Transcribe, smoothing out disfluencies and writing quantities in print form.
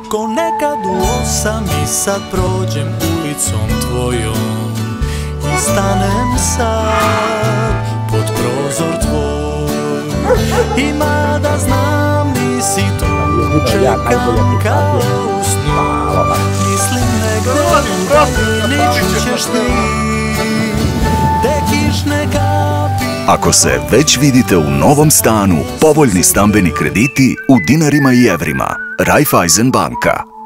Ko nekad u 8 i sad prođem ulicom tvojom i stanem sad pod prozor tvoj. I mada znam nisi tu, čekam kao u snu. Mislim negde u daljini ćeš ti, te kišne kapi. Ako se već vidite u novom stanu, povoljni stambeni krediti u dinarima i evrima. Raiffeisen banka.